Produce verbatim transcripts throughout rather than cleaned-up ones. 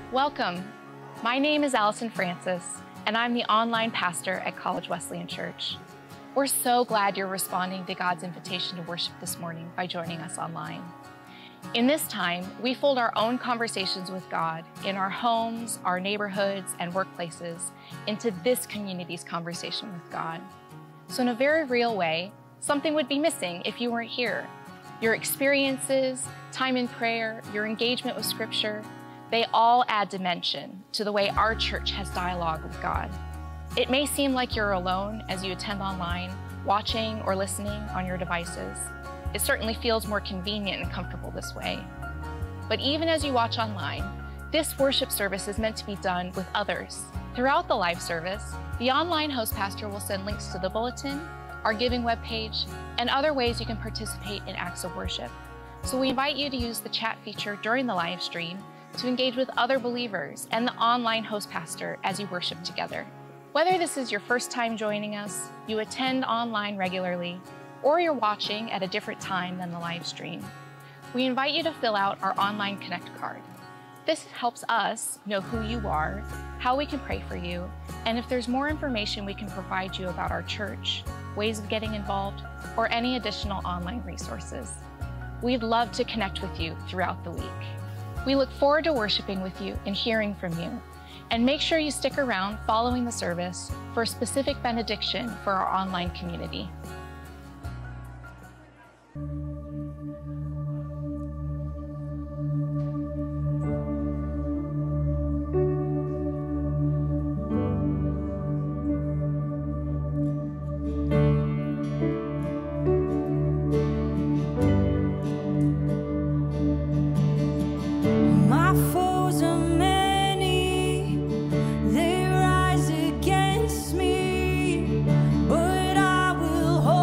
Welcome. My name is Allison Francis, and I'm the online pastor at College Wesleyan Church. We're so glad you're responding to God's invitation to worship this morning by joining us online. In this time, we fold our own conversations with God in our homes, our neighborhoods, and workplaces into this community's conversation with God. So in a very real way, something would be missing if you weren't here. Your experiences, time in prayer, your engagement with Scripture, they all add dimension to the way our church has dialogue with God. It may seem like you're alone as you attend online, watching or listening on your devices. It certainly feels more convenient and comfortable this way. But even as you watch online, this worship service is meant to be done with others. Throughout the live service, the online host pastor will send links to the Bulletin, our giving webpage, and other ways you can participate in acts of worship. So we invite you to use the chat feature during the live stream to engage with other believers and the online host pastor as you worship together. Whether this is your first time joining us, you attend online regularly, or you're watching at a different time than the live stream, we invite you to fill out our online Connect card. This helps us know who you are, how we can pray for you, and if there's more information we can provide you about our church, ways of getting involved, or any additional online resources. We'd love to connect with you throughout the week. We look forward to worshiping with you and hearing from you. And make sure you stick around following the service for a specific benediction for our online community. They rise against me, but I will hold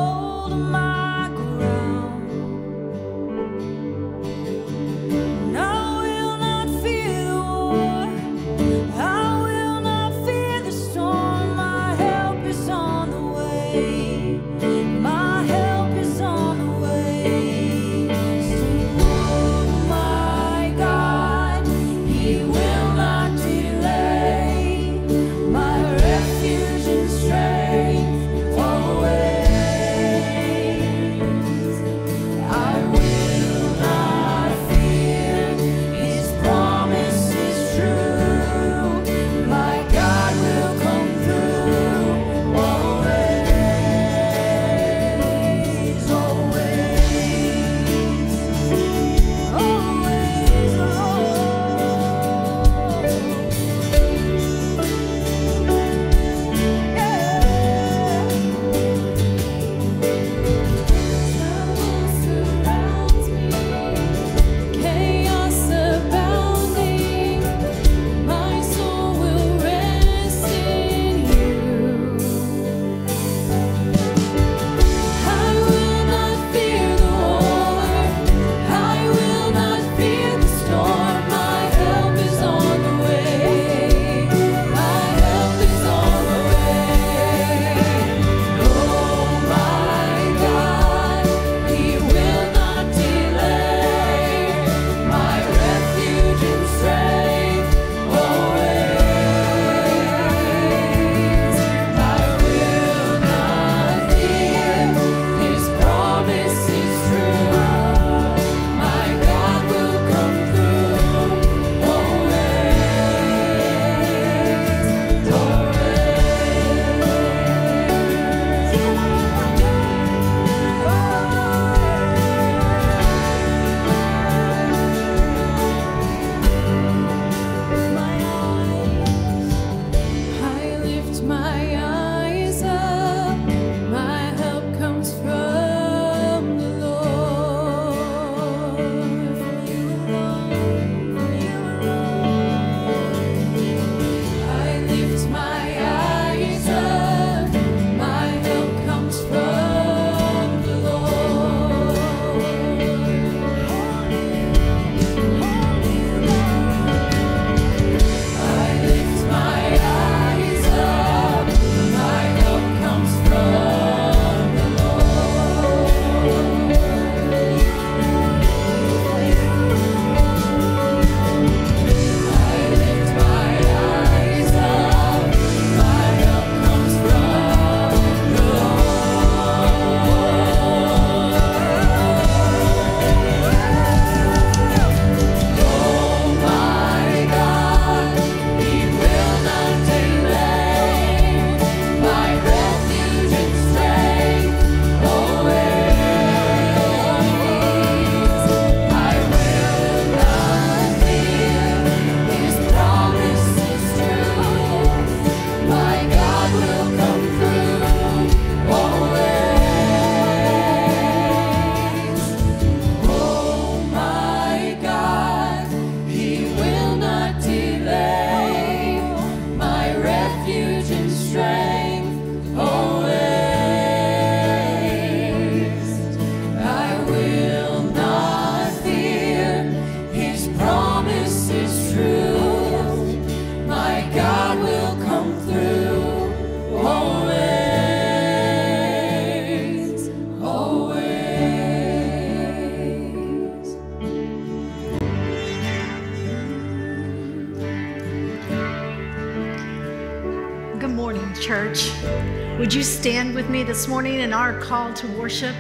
church. Would you stand with me this morning in our call to worship?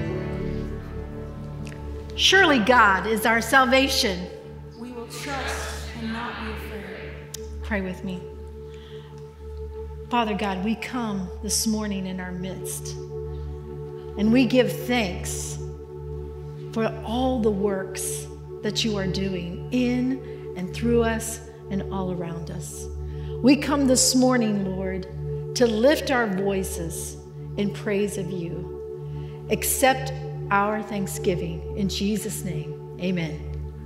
Surely God is our salvation. We will trust and not be afraid. Pray with me. Father God, we come this morning in our midst, and we give thanks for all the works that you are doing in and through us and all around us. We come this morning, Lord, to lift our voices in praise of you. Accept our thanksgiving in Jesus' name. Amen.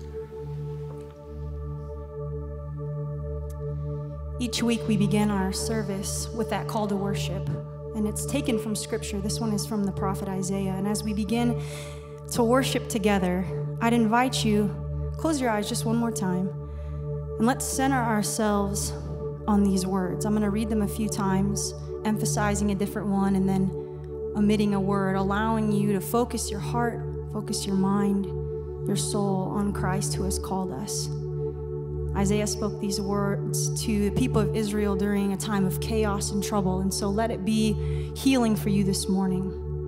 Each week we begin our service with that call to worship, and it's taken from Scripture. This one is from the prophet Isaiah. And as we begin to worship together, I'd invite you, close your eyes just one more time, and let's center ourselves on these words. I'm going to read them a few times, emphasizing a different one, and then omitting a word, allowing you to focus your heart, focus your mind, your soul on Christ who has called us. Isaiah spoke these words to the people of Israel during a time of chaos and trouble, and so let it be healing for you this morning.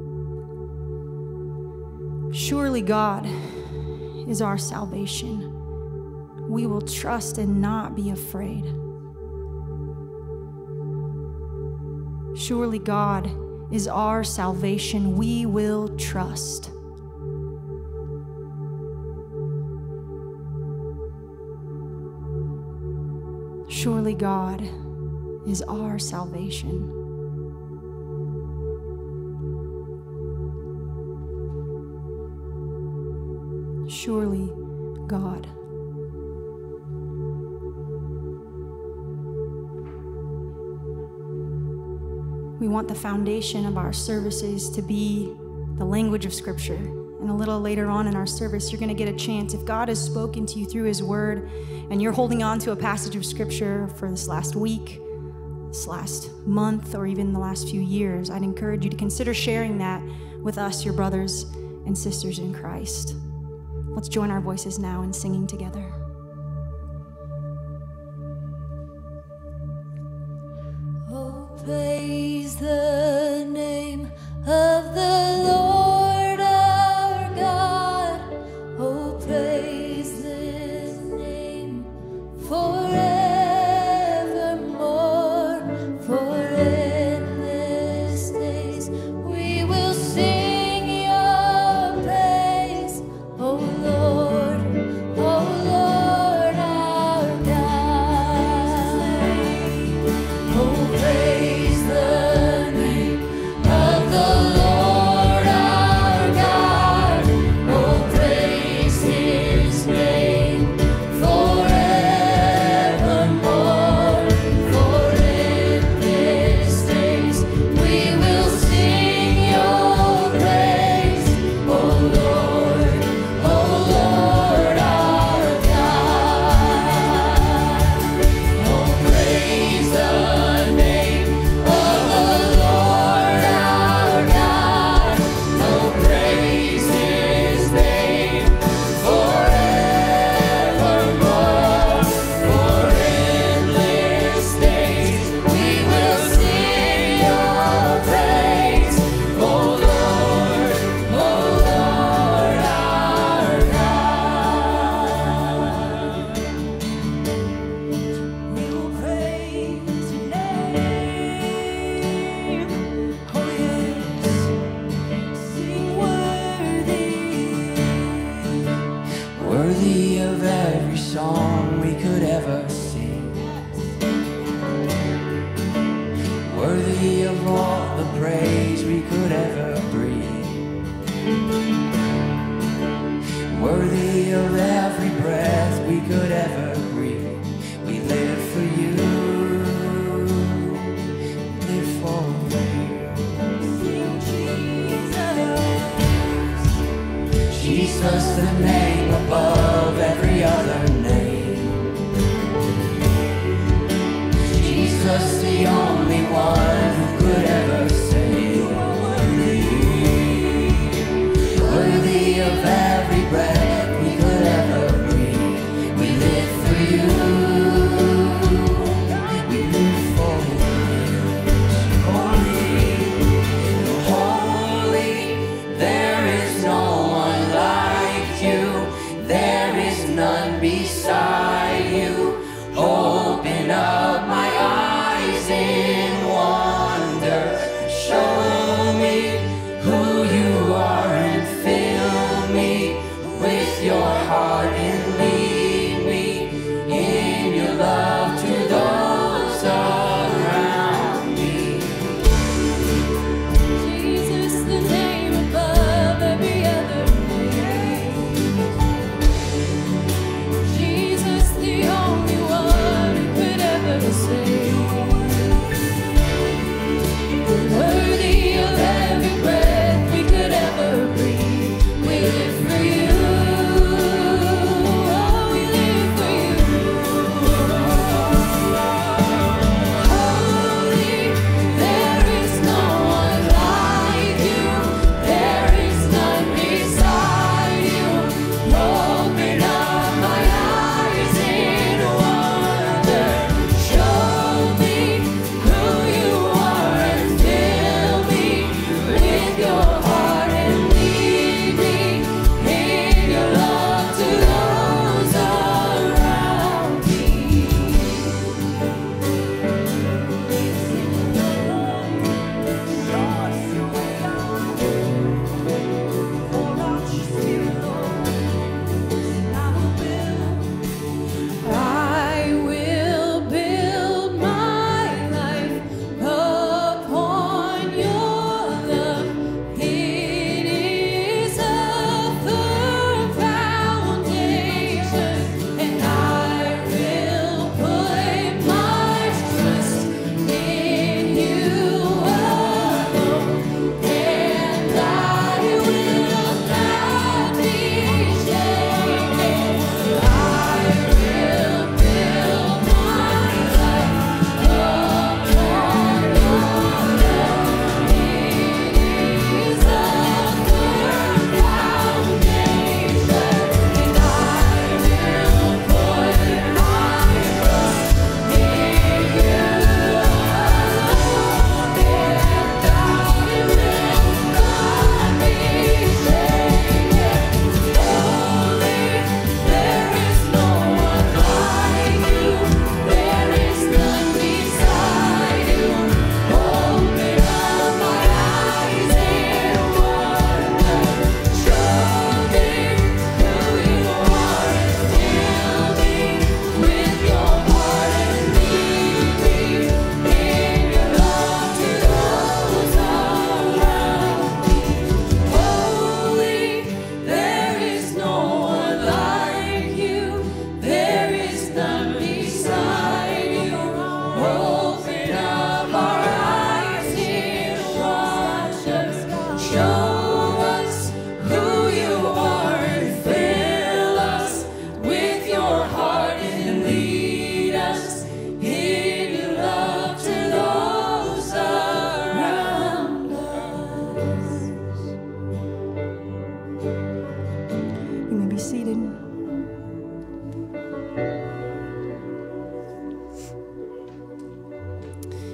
Surely God is our salvation. We will trust and not be afraid. Surely God is our salvation. We will trust. Surely God is our salvation. Surely God. We want the foundation of our services to be the language of Scripture. And a little later on in our service, you're going to get a chance. If God has spoken to you through His Word and you're holding on to a passage of Scripture for this last week, this last month, or even the last few years, I'd encourage you to consider sharing that with us, your brothers and sisters in Christ. Let's join our voices now in singing together. Oh, praise the name of the Lord our God. Oh, praise His name forevermore. For endless days we will sing your praise, oh Lord, oh Lord our God. Oh, praise the name of the Lord our God. Oh, praise His name forevermore. For endless days we will sing your praise, oh Lord, oh Lord our God. Oh, praise the name of the Lord our God. Oh, praise His name forevermore. For endless days we will sing your praise, oh Lord, oh Lord our God. We will praise your name, oh yes, sing worthy, Worthy of every song we could ever sing, worthy of all the praise we could ever bring, worthy of every breath we could ever breathe. We live for you, live for you. sing Jesus. Jesus, the name above every other name. Jesus, the only one who could ever save. Worthy of every breath we could ever breathe. We live for you. We live for you.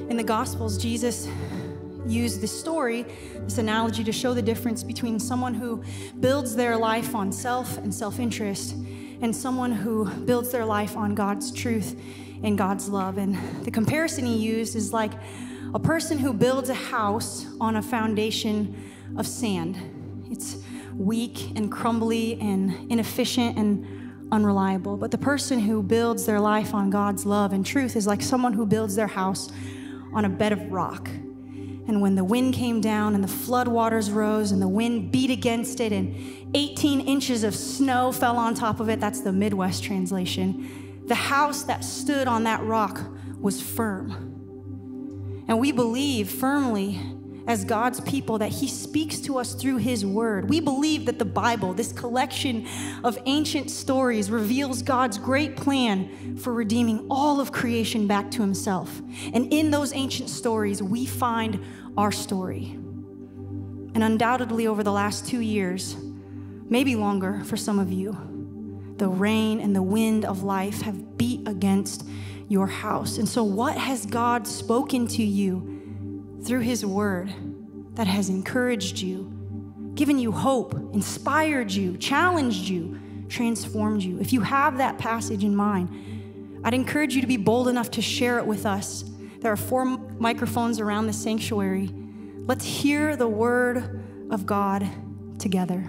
In the Gospels, Jesus used this story, this analogy, to show the difference between someone who builds their life on self and self-interest and someone who builds their life on God's truth and God's love. And the comparison he used is like a person who builds a house on a foundation of sand. It's weak and crumbly and inefficient and unreliable. But the person who builds their life on God's love and truth is like someone who builds their house on a bed of rock. And when the wind came down and the flood waters rose and the wind beat against it and eighteen inches of snow fell on top of it, that's the Midwest translation, the house that stood on that rock was firm. And we believe firmly as God's people that he speaks to us through his word. We believe that the Bible, this collection of ancient stories, reveals God's great plan for redeeming all of creation back to himself. And in those ancient stories, we find our story. And undoubtedly over the last two years, maybe longer for some of you, the rain and the wind of life have beat against your house. And so what has God spoken to you through his word that has encouraged you, given you hope, inspired you, challenged you, transformed you? If you have that passage in mind, I'd encourage you to be bold enough to share it with us. There are four microphones around the sanctuary. Let's hear the word of God together.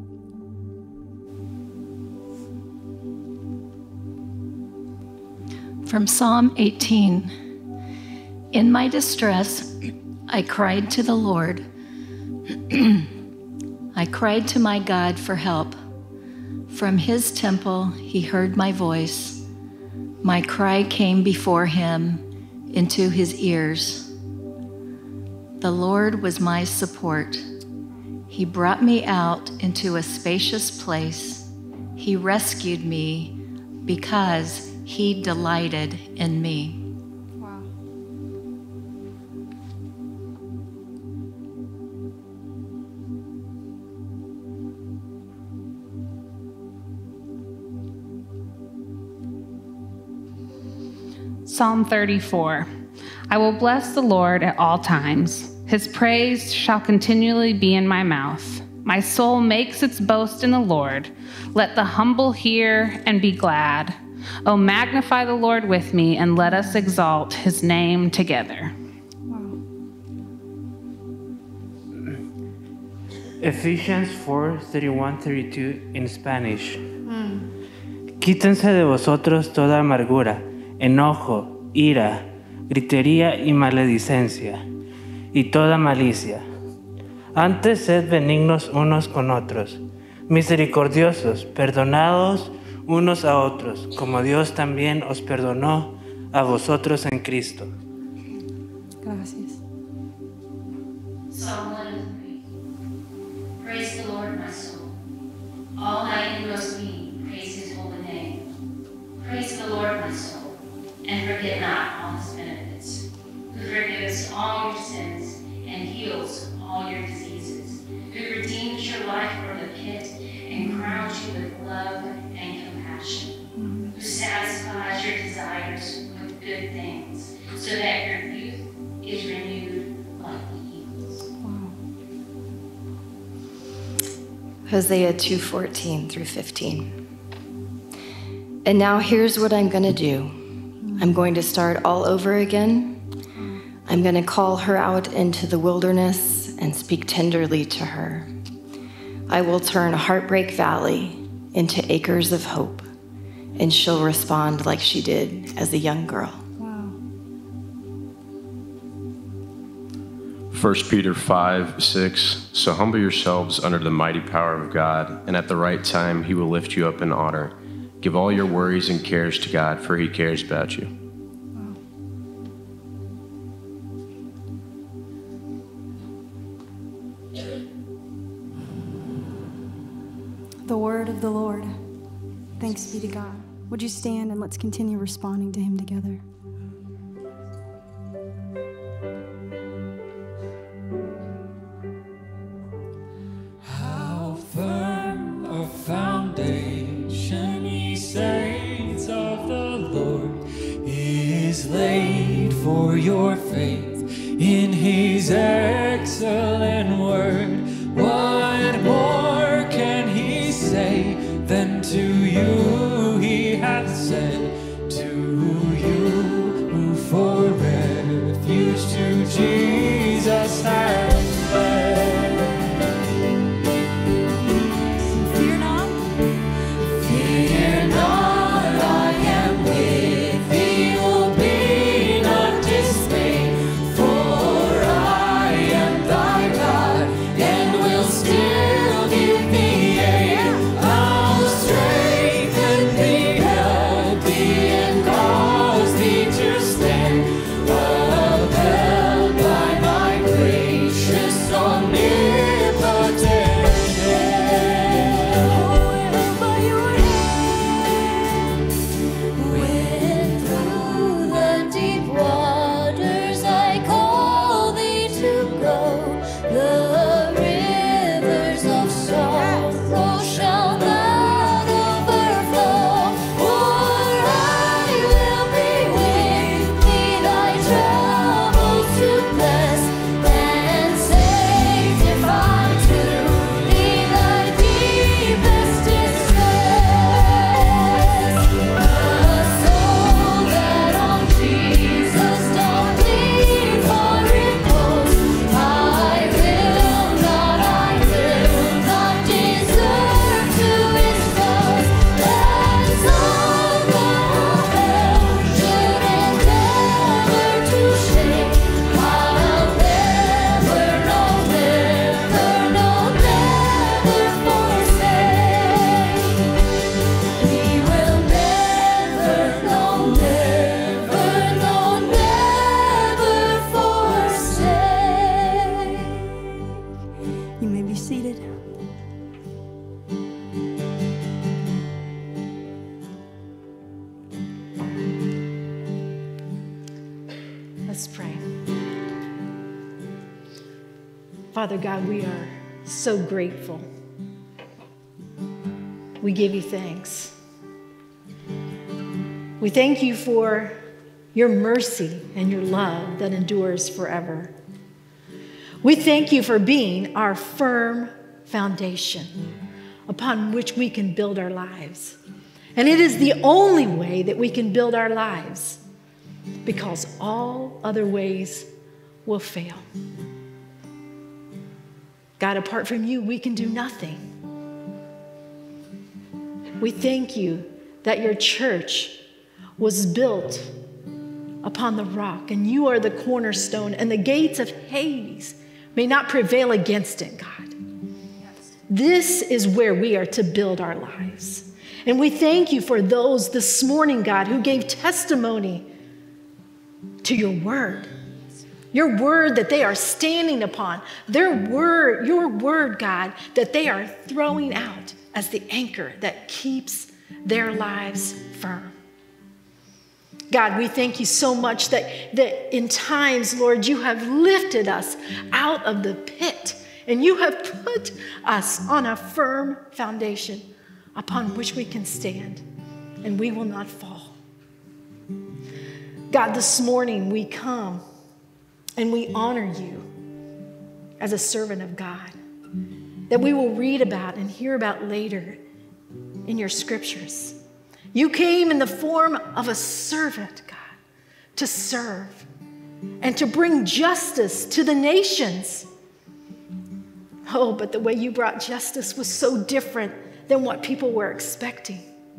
From Psalm eighteen. In my distress, I cried to the Lord. I cried to my God for help. From his temple, he heard my voice. My cry came before him into his ears. The Lord was my support. He brought me out into a spacious place. He rescued me because he delighted in me. Wow. Psalm thirty-four. I will bless the Lord at all times. His praise shall continually be in my mouth. My soul makes its boast in the Lord. Let the humble hear and be glad. Oh, magnify the Lord with me, and let us exalt his name together. Wow. Ephesians four, thirty-one, thirty-two in Spanish. Mm. Quítense de vosotros toda amargura, enojo, ira, gritería y maledicencia, y toda malicia. Antes sed benignos unos con otros, misericordiosos, perdonados unos a otros, como Dios también os perdonó a vosotros en Cristo. Gracias. Psalm one oh three. Praise the Lord, my soul. All my inmost being, praise his holy name. Praise the Lord, my soul, and forget not all his benefits, who forgives all your sins and heals all your diseases, who redeems your life from the pit and crowns you with love and compassion, who satisfies your desires with good things, so that your youth is renewed like the eagles. Wow. Hosea two fourteen through fifteen. And now here's what I'm going to do. I'm going to start all over again. I'm going to call her out into the wilderness and speak tenderly to her. I will turn Heartbreak Valley into acres of hope, and she'll respond like she did as a young girl. Wow. First Peter five, six. So humble yourselves under the mighty power of God, and at the right time he will lift you up in honor. Give all your worries and cares to God, for he cares about you. Wow. The word of the Lord. Thanks be to God. Would you stand and let's continue responding to him together? How firm a foundation, ye saints of the Lord, is displayed for your faith in his excellent word. What more can he say than to you he hath said? To you who for refuge to Jesus have fled. Fear not. Fear not, I am with thee, will be not dismayed, for I am thy God, and will still give thee aid. I'll strengthen thee, help thee, and cause thee to stand, upheld by my gracious omnipotent hand. By your When through the deep waters I call thee to go, the rivers of sorrow shall not overflow. For I will be with thee, thy troubles to bless, and sanctify to thee thy deepest distress. A soul that on Jesus doth lean for repose, I will not, I will not deserve to expose. That song of hell should endeavor to shake, I'll never, no, never, no, never forsake. He will never, no, never, no, never forsake. You may be seated. Let's pray. Father God, we are so grateful. We give you thanks. We thank you for your mercy and your love that endures forever. We thank you for being our firm foundation upon which we can build our lives. And it is the only way that we can build our lives, because all other ways will fail. God, apart from you, we can do nothing. We thank you that your church was built upon the rock, and you are the cornerstone, and the gates of Hades may not prevail against it, God. This is where we are to build our lives. And we thank you for those this morning, God, who gave testimony to your word. Your word that they are standing upon. Their word, your word, God, that they are throwing out as the anchor that keeps their lives firm. God, we thank you so much that, that in times, Lord, you have lifted us out of the pit, and you have put us on a firm foundation upon which we can stand, and we will not fall. God, this morning we come and we honor you as a servant of God, that we will read about and hear about later in your scriptures. You came in the form of a servant, God, to serve and to bring justice to the nations. Oh, but the way you brought justice was so different than what people were expecting.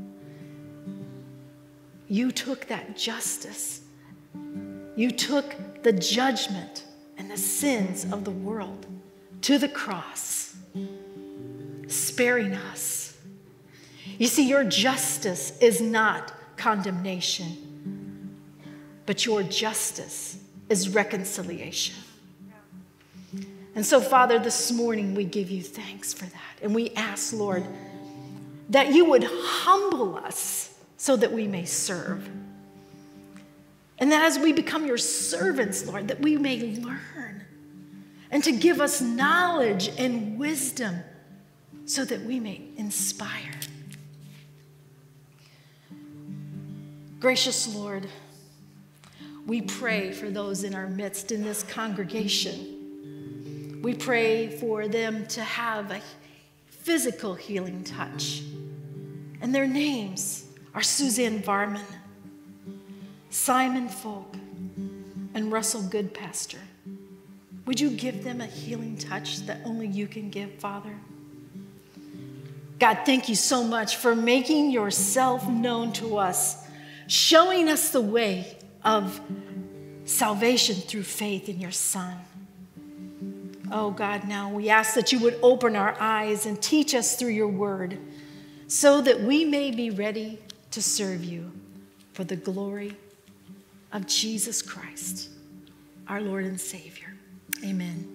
You took that justice. You took the judgment and the sins of the world to the cross, sparing us. You see, your justice is not condemnation, but your justice is reconciliation. And so, Father, this morning we give you thanks for that. And we ask, Lord, that you would humble us so that we may serve. And that as we become your servants, Lord, that we may learn and to give us knowledge and wisdom so that we may inspire. Gracious Lord, we pray for those in our midst in this congregation. We pray for them to have a physical healing touch. And their names are Suzanne Varman, Simon Folk, and Russell Goodpastor. Would you give them a healing touch that only you can give, Father? God, thank you so much for making yourself known to us, showing us the way of salvation through faith in your Son. Oh God, now we ask that you would open our eyes and teach us through your word so that we may be ready to serve you for the glory of Jesus Christ, our Lord and Savior. Amen.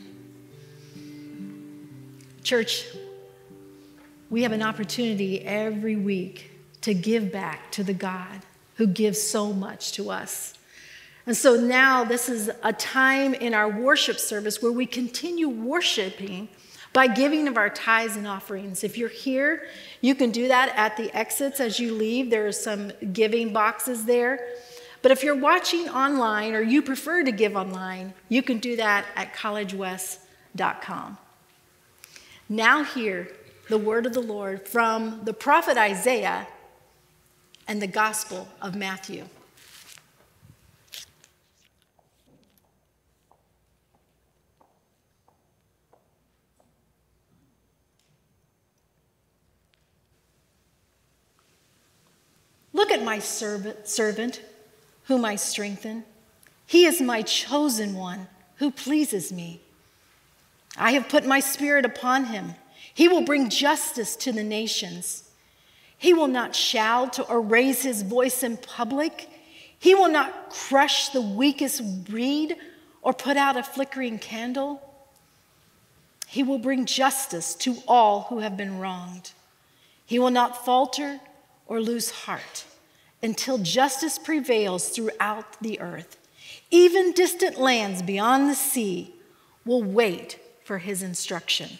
Church, we have an opportunity every week to give back to the God who gives so much to us. And so now this is a time in our worship service where we continue worshiping by giving of our tithes and offerings. If you're here, you can do that at the exits as you leave. There are some giving boxes there. But if you're watching online or you prefer to give online, you can do that at college west dot com. Now hear the word of the Lord from the prophet Isaiah and the Gospel of Matthew. Look at my servant, servant, whom I strengthen. He is my chosen one, who pleases me. I have put my spirit upon him. He will bring justice to the nations. He will not shout or raise his voice in public. He will not crush the weakest reed or put out a flickering candle. He will bring justice to all who have been wronged. He will not falter or lose heart until justice prevails throughout the earth. Even distant lands beyond the sea will wait for his instruction.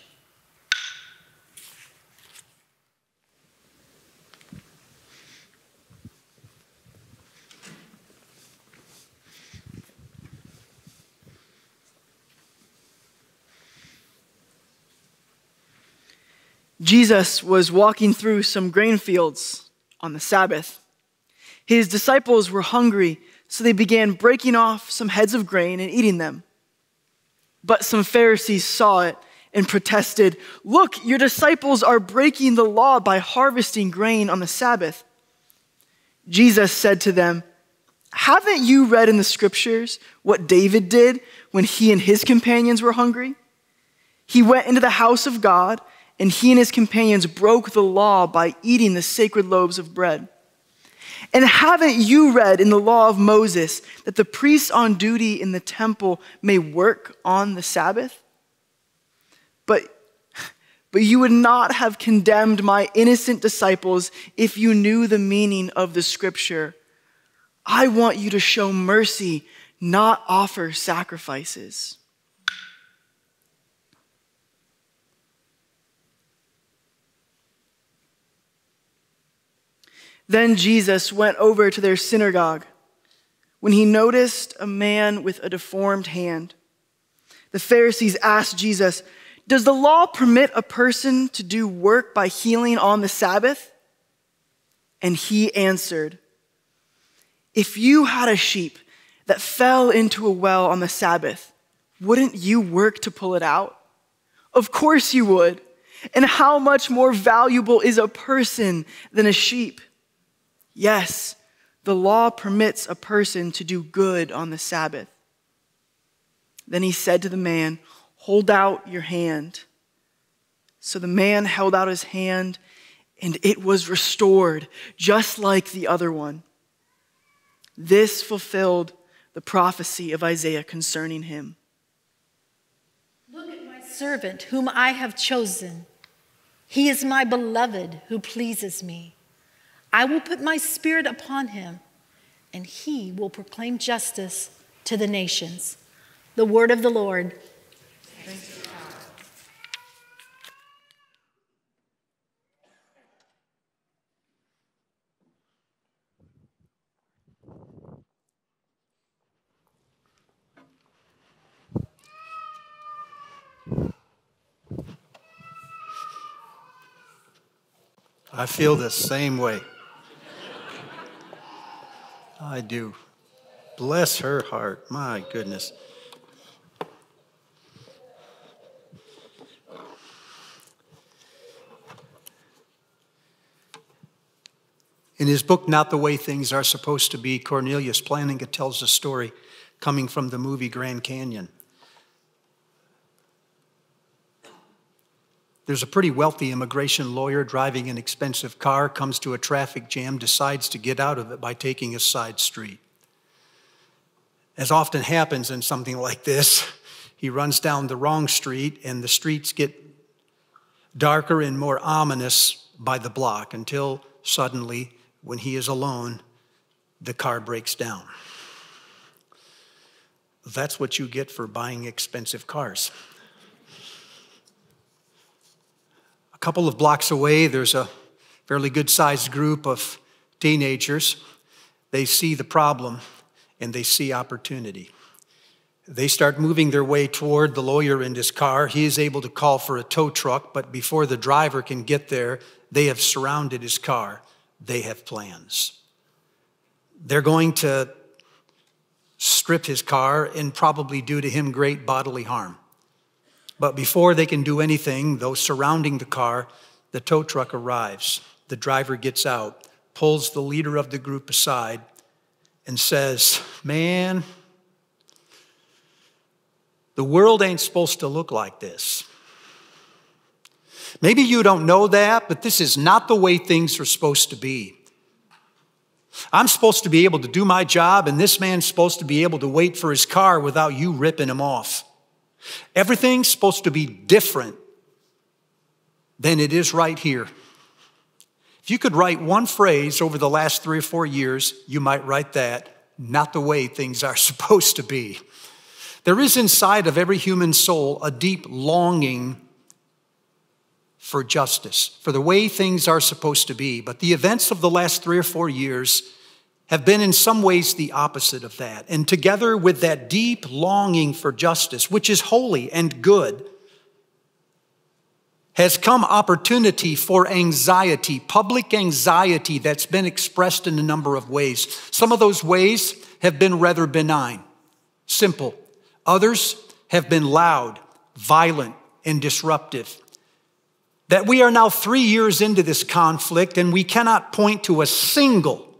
Jesus was walking through some grain fields on the Sabbath. His disciples were hungry, so they began breaking off some heads of grain and eating them. But some Pharisees saw it and protested, "Look, your disciples are breaking the law by harvesting grain on the Sabbath." Jesus said to them, "Haven't you read in the scriptures what David did when he and his companions were hungry? He went into the house of God, and he and his companions broke the law by eating the sacred loaves of bread. And haven't you read in the law of Moses that the priests on duty in the temple may work on the Sabbath? But, but you would not have condemned my innocent disciples if you knew the meaning of the scripture. I want you to show mercy, not offer sacrifices." Then Jesus went over to their synagogue. When he noticed a man with a deformed hand, the Pharisees asked Jesus, "Does the law permit a person to do work by healing on the Sabbath?" And he answered, "If you had a sheep that fell into a well on the Sabbath, wouldn't you work to pull it out? Of course you would. And how much more valuable is a person than a sheep? Yes, the law permits a person to do good on the Sabbath." Then he said to the man, "Hold out your hand." So the man held out his hand, and it was restored, just like the other one. This fulfilled the prophecy of Isaiah concerning him. "Look at my servant, whom I have chosen. He is my beloved, who pleases me. I will put my spirit upon him, and he will proclaim justice to the nations." The word of the Lord. Thanks be to God. I feel the same way. I do. Bless her heart. My goodness. In his book, Not the Way Things Are Supposed to Be, Cornelius Plantinga tells a story coming from the movie Grand Canyon. There's a pretty wealthy immigration lawyer driving an expensive car, comes to a traffic jam, decides to get out of it by taking a side street. As often happens in something like this, he runs down the wrong street, and the streets get darker and more ominous by the block until suddenly, when he is alone, the car breaks down. That's what you get for buying expensive cars. A couple of blocks away, there's a fairly good-sized group of teenagers. They see the problem and they see opportunity. They start moving their way toward the lawyer in his car. He is able to call for a tow truck, but before the driver can get there, they have surrounded his car. They have plans. They're going to strip his car and probably do to him great bodily harm. But before they can do anything, those surrounding the car, the tow truck arrives. The driver gets out, pulls the leader of the group aside, and says, "Man, the world ain't supposed to look like this. Maybe you don't know that, but this is not the way things are supposed to be. I'm supposed to be able to do my job, and this man's supposed to be able to wait for his car without you ripping him off. Everything's supposed to be different than it is right here." If you could write one phrase over the last three or four years, you might write that: not the way things are supposed to be. There is inside of every human soul a deep longing for justice, for the way things are supposed to be. But the events of the last three or four years have been in some ways the opposite of that. And together with that deep longing for justice, which is holy and good, has come opportunity for anxiety, public anxiety that's been expressed in a number of ways. Some of those ways have been rather benign, simple. Others have been loud, violent, and disruptive. That we are now three years into this conflict and we cannot point to a single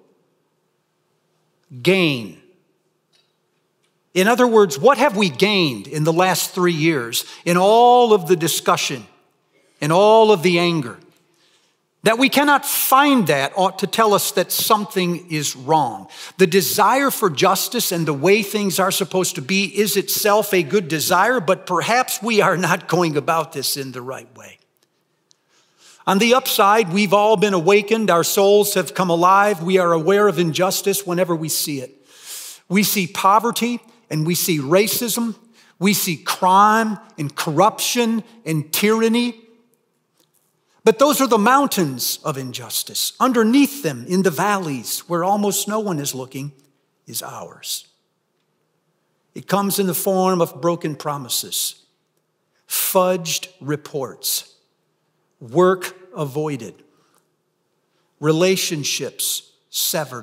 gain. In other words, what have we gained in the last three years in all of the discussion, in all of the anger? That we cannot find that ought to tell us that something is wrong. The desire for justice and the way things are supposed to be is itself a good desire, but perhaps we are not going about this in the right way. On the upside, we've all been awakened. Our souls have come alive. We are aware of injustice whenever we see it. We see poverty and we see racism. We see crime and corruption and tyranny. But those are the mountains of injustice. Underneath them, in the valleys, where almost no one is looking, is ours. It comes in the form of broken promises, fudged reports, work avoided, relationships severed,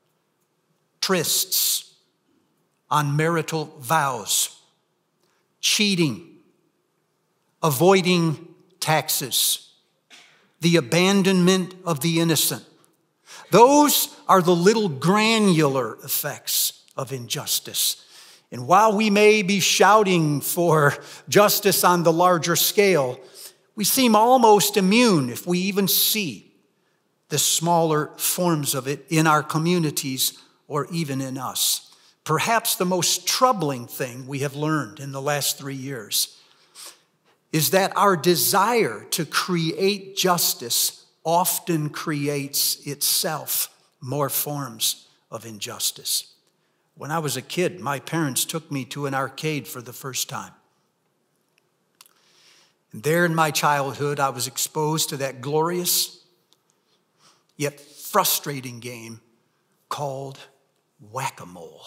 trysts, unmarital vows, cheating, avoiding taxes, the abandonment of the innocent. Those are the little granular effects of injustice. And while we may be shouting for justice on the larger scale, we seem almost immune if we even see the smaller forms of it in our communities or even in us. Perhaps the most troubling thing we have learned in the last three years is that our desire to create justice often creates itself more forms of injustice. When I was a kid, my parents took me to an arcade for the first time. And there in my childhood, I was exposed to that glorious yet frustrating game called whack-a-mole.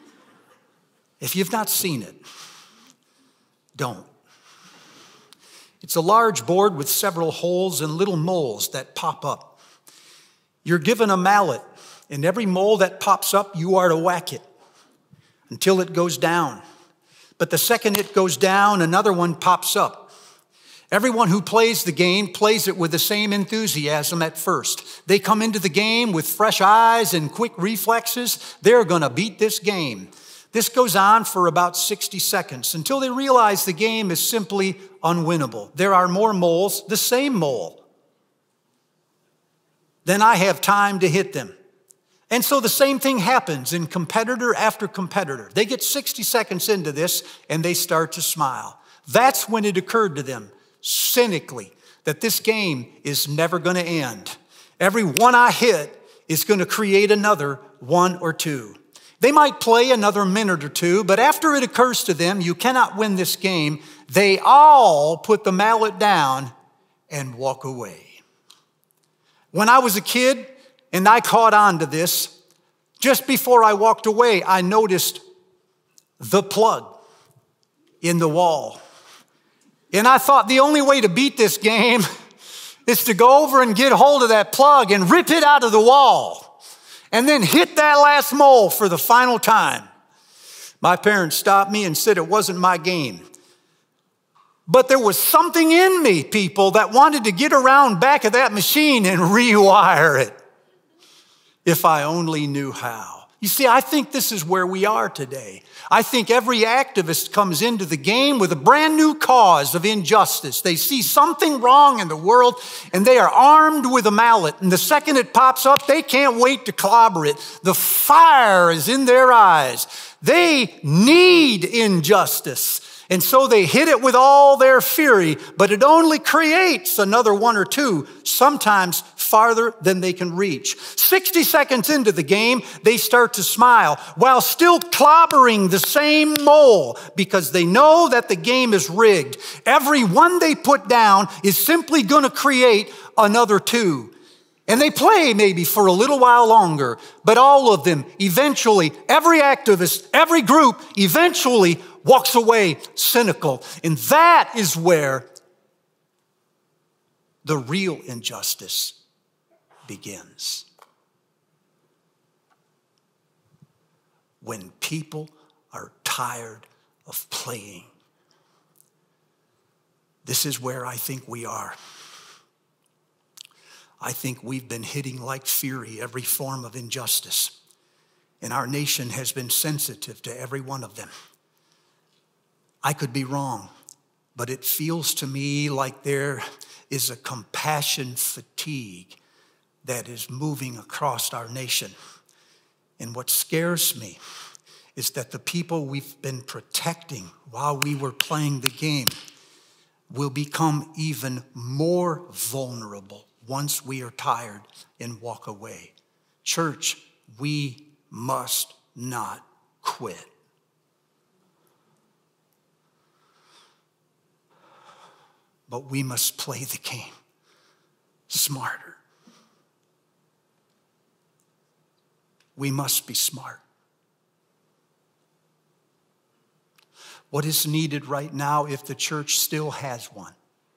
If you've not seen it, don't. It's a large board with several holes and little moles that pop up. You're given a mallet, and every mole that pops up, you are to whack it until it goes down. But the second it goes down, another one pops up. Everyone who plays the game plays it with the same enthusiasm at first. They come into the game with fresh eyes and quick reflexes. They're going to beat this game. This goes on for about sixty seconds until they realize the game is simply unwinnable. There are more moles, the same mole. Then I have time to hit them. And so the same thing happens in competitor after competitor. They get sixty seconds into this and they start to smile. That's when it occurred to them, cynically, that this game is never going to end. Every one I hit is going to create another one or two. They might play another minute or two, but after it occurs to them, you cannot win this game, they all put the mallet down and walk away. When I was a kid and I caught on to this, just before I walked away, I noticed the plug in the wall. And I thought the only way to beat this game is to go over and get hold of that plug and rip it out of the wall and then hit that last mole for the final time. My parents stopped me and said it wasn't my game. But there was something in me, people, that wanted to get around back of that machine and rewire it if I only knew how. You see, I think this is where we are today. I think every activist comes into the game with a brand new cause of injustice. They see something wrong in the world and they are armed with a mallet. And the second it pops up, they can't wait to clobber it. The fire is in their eyes. They need injustice. And so they hit it with all their fury, but it only creates another one or two, sometimes farther than they can reach. sixty seconds into the game, they start to smile while still clobbering the same mole because they know that the game is rigged. Every one they put down is simply going to create another two. And they play maybe for a little while longer, but all of them eventually, every activist, every group eventually walks away cynical. And that is where the real injustice begins. When people are tired of playing. This is where I think we are. I think we've been hitting like fury every form of injustice. And our nation has been sensitive to every one of them. I could be wrong, but it feels to me like there is a compassion fatigue that is moving across our nation. And what scares me is that the people we've been protecting while we were playing the game will become even more vulnerable once we are tired and walk away. Church, we must not quit. But we must play the game smarter. We must be smart. What is needed right now, if the church still has one,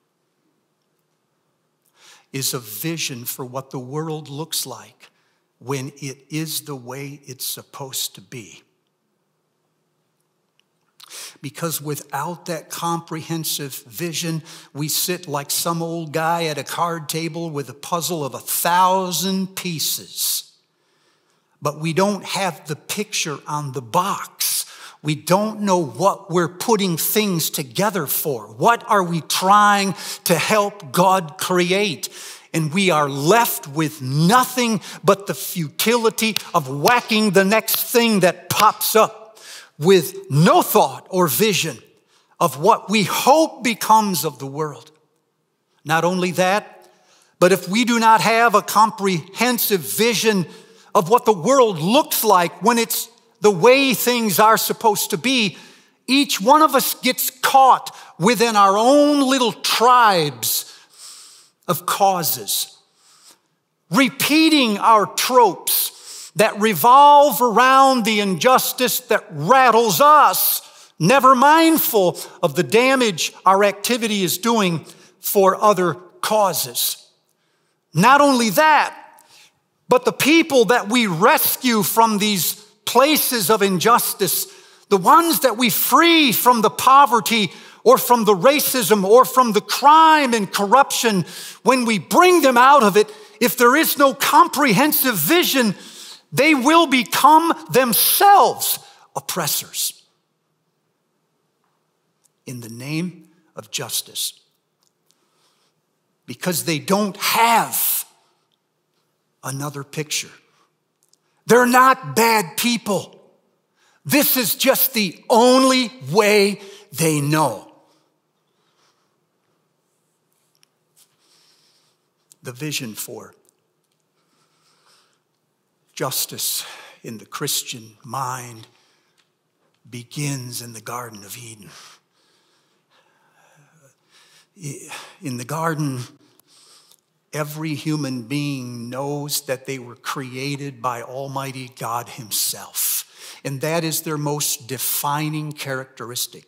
is a vision for what the world looks like when it is the way it's supposed to be. Because without that comprehensive vision, we sit like some old guy at a card table with a puzzle of a thousand pieces. But we don't have the picture on the box. We don't know what we're putting things together for. What are we trying to help God create? And we are left with nothing but the futility of whacking the next thing that pops up, with no thought or vision of what we hope becomes of the world. Not only that, but if we do not have a comprehensive vision of what the world looks like when it's the way things are supposed to be, each one of us gets caught within our own little tribes of causes, repeating our tropes that revolve around the injustice that rattles us, never mindful of the damage our activity is doing for other causes. Not only that, but the people that we rescue from these places of injustice, the ones that we free from the poverty or from the racism or from the crime and corruption, when we bring them out of it, if there is no comprehensive vision, they will become themselves oppressors in the name of justice, because they don't have another picture. They're not bad people. This is just the only way they know. The vision for justice in the Christian mind begins in the Garden of Eden. In the garden, every human being knows that they were created by Almighty God Himself, and that is their most defining characteristic.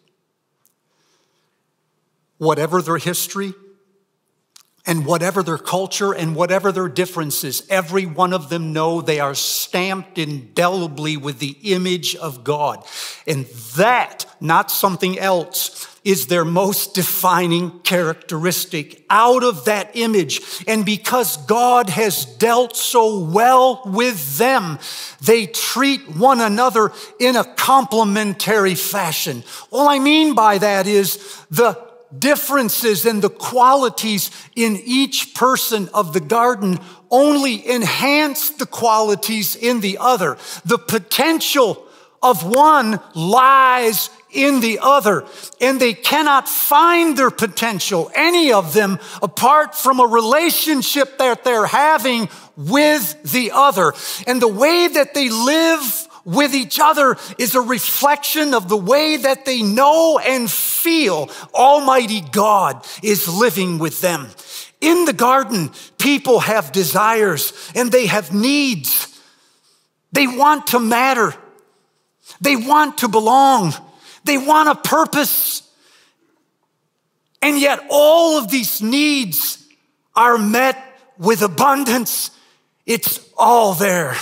Whatever their history, and whatever their culture, and whatever their differences, every one of them know they are stamped indelibly with the image of God. And that, not something else, is their most defining characteristic. Out of that image, and because God has dealt so well with them, they treat one another in a complementary fashion. All I mean by that is the differences and the qualities in each person of the garden only enhance the qualities in the other. The potential of one lies in the other, and they cannot find their potential, any of them, apart from a relationship that they're having with the other. And the way that they live with each other is a reflection of the way that they know and feel Almighty God is living with them. In the garden, people have desires and they have needs. They want to matter. They want to belong. They want a purpose. And yet all of these needs are met with abundance. It's all there.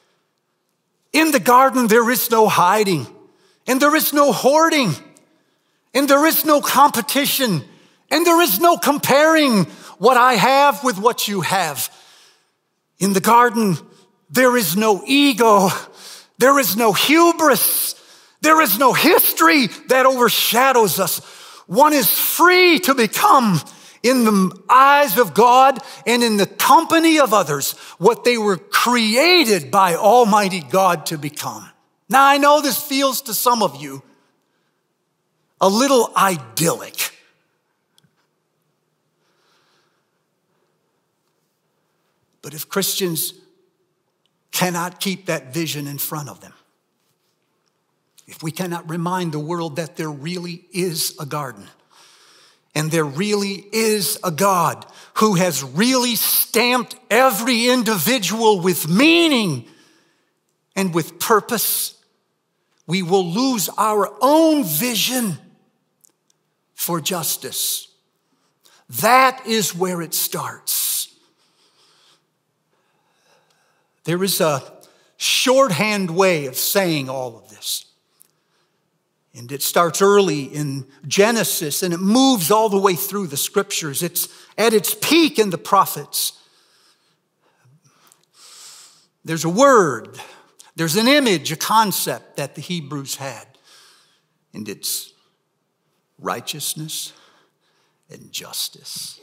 In the garden, there is no hiding, and there is no hoarding, and there is no competition, and there is no comparing what I have with what you have. In the garden, there is no ego, there is no hubris, there is no history that overshadows us. One is free to become, in the eyes of God and in the company of others, what they were created by Almighty God to become. Now, I know this feels to some of you a little idyllic. But if Christians cannot keep that vision in front of them, if we cannot remind the world that there really is a garden, and there really is a God who has really stamped every individual with meaning and with purpose, we will lose our own vision for justice. That is where it starts. There is a shorthand way of saying all of this. And it starts early in Genesis, and it moves all the way through the scriptures. It's at its peak in the prophets. There's a word, there's an image, a concept that the Hebrews had. And it's righteousness and justice.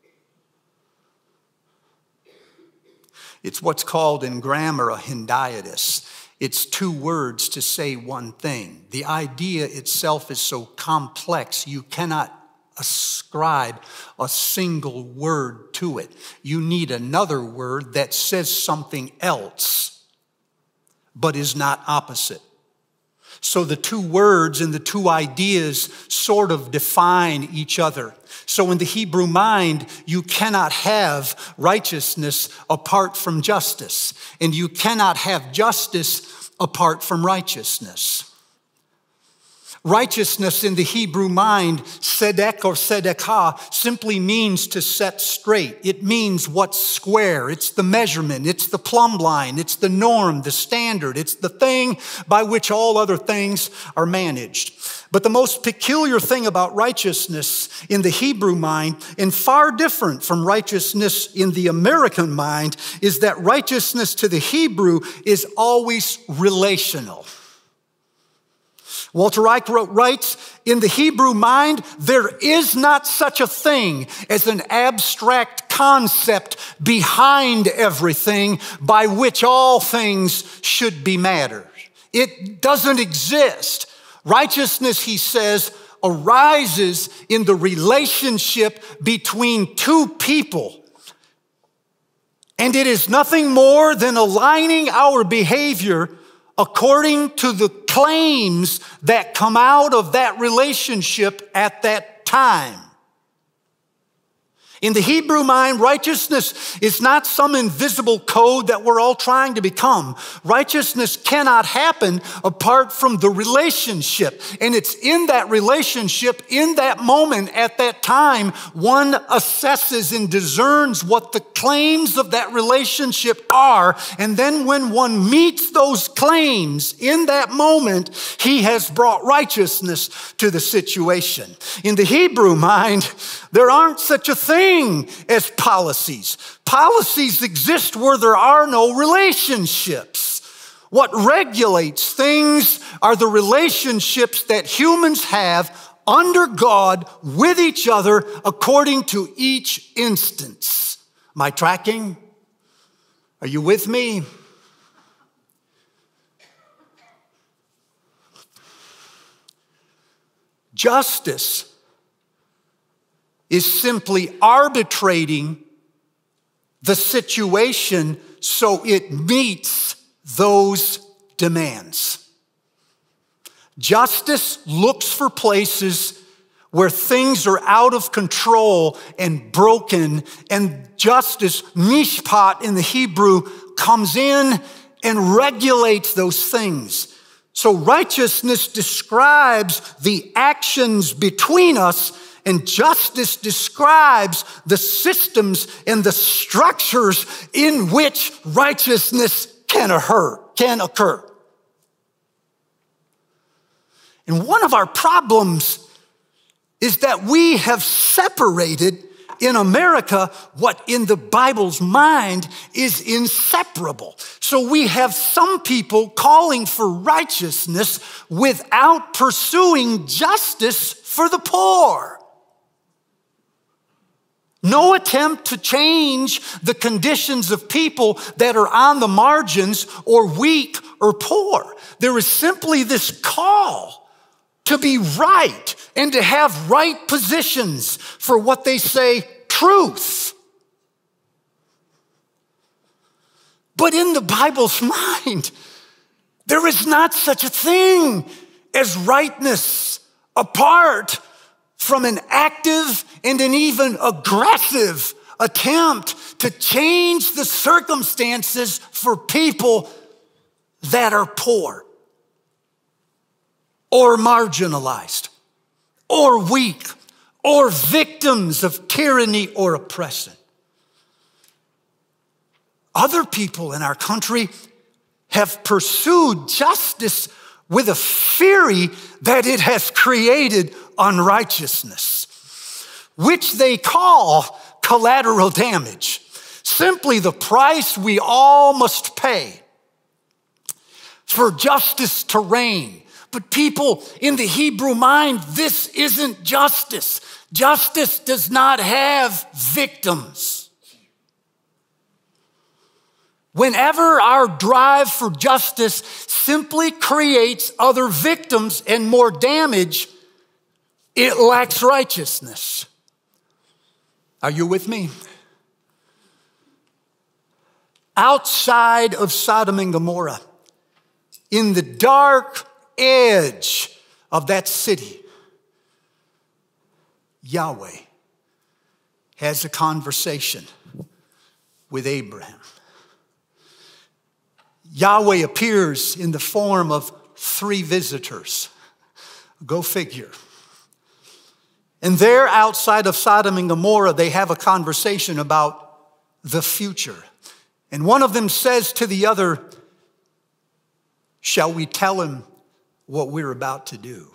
It's what's called in grammar a hendiadys. It's two words to say one thing. The idea itself is so complex, you cannot ascribe a single word to it. You need another word that says something else, but is not opposite. So the two words and the two ideas sort of define each other. So in the Hebrew mind, you cannot have righteousness apart from justice, and you cannot have justice apart from righteousness. Righteousness in the Hebrew mind, tzedek or tzedekah, simply means to set straight. It means what's square. It's the measurement. It's the plumb line. It's the norm, the standard. It's the thing by which all other things are managed. But the most peculiar thing about righteousness in the Hebrew mind, and far different from righteousness in the American mind, is that righteousness to the Hebrew is always relational. Walter Reich wrote, writes, in the Hebrew mind, there is not such a thing as an abstract concept behind everything by which all things should be mattered. It doesn't exist. Righteousness, he says, arises in the relationship between two people. And it is nothing more than aligning our behavior according to the claims that come out of that relationship at that time. In the Hebrew mind, righteousness is not some invisible code that we're all trying to become. Righteousness cannot happen apart from the relationship. And it's in that relationship, in that moment, at that time, one assesses and discerns what the claims of that relationship are. And then when one meets those claims in that moment, he has brought righteousness to the situation. In the Hebrew mind, there aren't such a thing as policies. Policies exist where there are no relationships. What regulates things are the relationships that humans have under God with each other according to each instance. Am I tracking? Are you with me? Justice is simply arbitrating the situation so it meets those demands. Justice looks for places where things are out of control and broken, and justice, mishpat in the Hebrew, comes in and regulates those things. So righteousness describes the actions between us, and justice describes the systems and the structures in which righteousness can occur. Can occur. And one of our problems is that we have separated in America what in the Bible's mind is inseparable. So we have some people calling for righteousness without pursuing justice for the poor. No attempt to change the conditions of people that are on the margins or weak or poor. There is simply this call to be right and to have right positions for what they say truth. But in the Bible's mind, there is not such a thing as rightness apart from an active and an even aggressive attempt to change the circumstances for people that are poor or marginalized or weak or victims of tyranny or oppression. Other people in our country have pursued justice with a fury that it has created unrighteousness, which they call collateral damage, simply the price we all must pay for justice to reign. But people in the Hebrew mind, this isn't justice. Justice does not have victims. Whenever our drive for justice simply creates other victims and more damage, it lacks righteousness. Are you with me? Outside of Sodom and Gomorrah, in the dark edge of that city, Yahweh has a conversation with Abraham. Yahweh appears in the form of three visitors, Go figure. And there, outside of Sodom and Gomorrah, they have a conversation about the future. And one of them says to the other, shall we tell him what we're about to do?